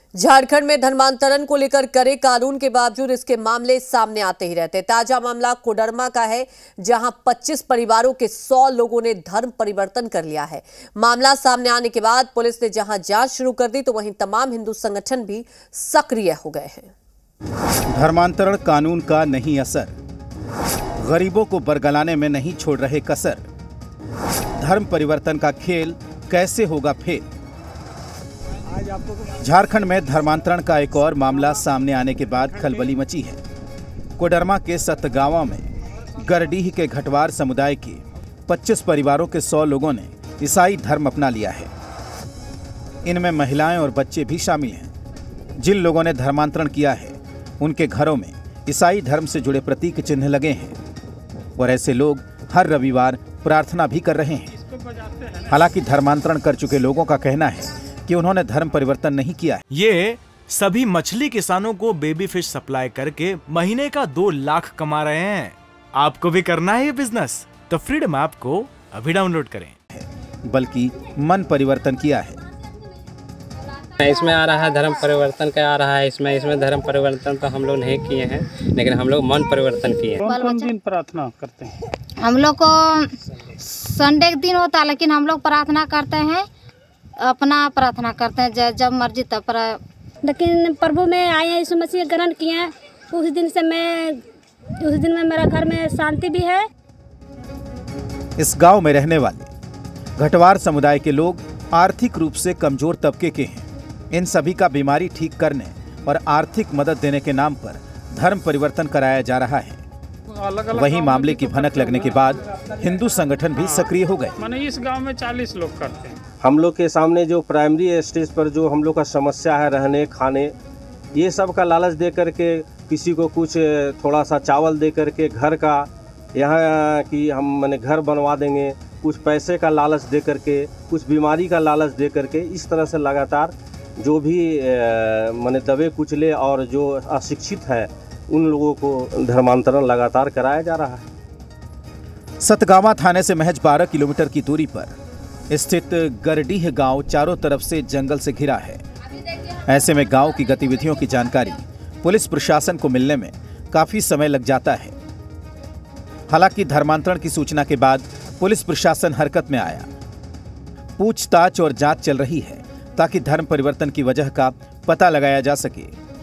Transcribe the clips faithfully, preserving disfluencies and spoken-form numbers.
झारखंड में धर्मांतरण को लेकर कड़े कानून के बावजूद इसके मामले सामने आते ही रहते। ताजा मामला कोडरमा का है, जहां पच्चीस परिवारों के सौ लोगों ने धर्म परिवर्तन कर लिया है। मामला सामने आने के बाद पुलिस ने जहां जांच शुरू कर दी, तो वहीं तमाम हिंदू संगठन भी सक्रिय हो गए हैं। धर्मांतरण कानून का नहीं असर, गरीबों को बरगलाने में नहीं छोड़ रहे कसर। धर्म परिवर्तन का खेल कैसे होगा फेल। झारखंड में धर्मांतरण का एक और मामला सामने आने के बाद खलबली मची है। कोडरमा के सतगावा में गरडीह के घटवार समुदाय के पच्चीस परिवारों के सौ लोगों ने ईसाई धर्म अपना लिया है। इनमें महिलाएं और बच्चे भी शामिल हैं। जिन लोगों ने धर्मांतरण किया है, उनके घरों में ईसाई धर्म से जुड़े प्रतीक चिन्ह लगे हैं और ऐसे लोग हर रविवार प्रार्थना भी कर रहे हैं। हालांकि धर्मांतरण कर चुके लोगों का कहना है कि उन्होंने धर्म परिवर्तन नहीं किया है। ये सभी मछली किसानों को बेबी फिश सप्लाई करके महीने का दो लाख कमा रहे हैं। आपको भी करना है ये बिजनेस, तो फ्रीडम ऐप को अभी डाउनलोड करें। बल्कि मन परिवर्तन किया है। इसमें आ रहा है धर्म परिवर्तन का आ रहा है इसमें इसमें धर्म परिवर्तन तो हम लोग नहीं किए हैं, लेकिन हम लोग मन परिवर्तन किए हैं। कौन कौन दिन प्रार्थना करते हैं? हम लोग को संडे के दिन होता है, लेकिन हम लोग प्रार्थना करते हैं, अपना प्रार्थना करते हैं जब मर्जी तब। लेकिन प्रभु में आए हैं, यीशु मसीह ग्रहण किए हैं, उस दिन से मैं उस दिन में मेरा घर में शांति भी है। इस गांव में रहने वाले घटवार समुदाय के लोग आर्थिक रूप से कमजोर तबके के हैं। इन सभी का बीमारी ठीक करने और आर्थिक मदद देने के नाम पर धर्म परिवर्तन कराया जा रहा है। वहीं मामले की भनक लगने के बाद हिंदू संगठन भी सक्रिय हो गए। माने इस गांव में चालीस लोग करते हैं। हम लोग के सामने जो प्राइमरी स्टेज पर जो हम लोग का समस्या है, रहने खाने, ये सब का लालच दे करके किसी को कुछ थोड़ा सा चावल दे करके घर का यहाँ कि हम माने घर बनवा देंगे, कुछ पैसे का लालच दे करके, कुछ बीमारी का लालच दे करके, इस तरह से लगातार जो भी माने दबे कुचले और जो अशिक्षित है उन लोगों को धर्मांतरण लगातार कराया जा रहा है। सतगावा थाने से महज बारह किलोमीटर की दूरी पर स्थित गरडीह गांव चारों तरफ से जंगल से घिरा है। ऐसे में गांव की गतिविधियों की जानकारी पुलिस प्रशासन को मिलने में काफी समय लग जाता है। हालांकि धर्मांतरण की सूचना के बाद पुलिस प्रशासन हरकत में आया। पूछताछ और जांच चल रही है ताकि धर्म परिवर्तन की वजह का पता लगाया जा सके।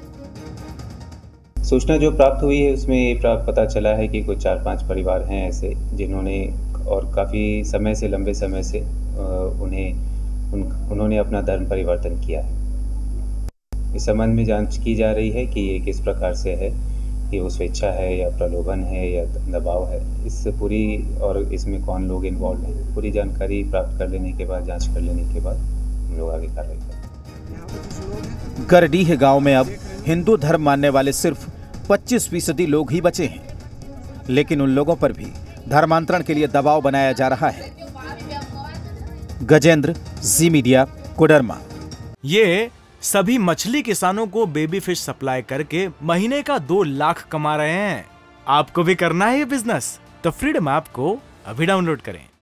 सूचना जो प्राप्त हुई है उसमें ये प्राप्त पता चला है कि कुछ चार पांच परिवार हैं ऐसे जिन्होंने और काफ़ी समय से लंबे समय से उन्हें उन, उन्होंने अपना धर्म परिवर्तन किया है। इस संबंध में जांच की जा रही है कि ये किस प्रकार से है, कि वो स्वेच्छा है या प्रलोभन है या दबाव है। इससे पूरी और इसमें कौन लोग इन्वॉल्व हैं, पूरी जानकारी प्राप्त कर लेने के बाद, जांच कर लेने के बाद हम लोग आगे कार्रवाई करेंगे। गरडीह गांव में अब हिंदू धर्म मानने वाले सिर्फ पच्चीस फीसदी लोग ही बचे हैं, लेकिन उन लोगों पर भी धर्मांतरण के लिए दबाव बनाया जा रहा है। Gajendra, Zee media, Koderma. ये सभी मछली किसानों को बेबी फिश सप्लाई करके महीने का दो लाख कमा रहे हैं। आपको भी करना है ये बिजनेस, तो फ्रीडम ऐप को अभी डाउनलोड करें।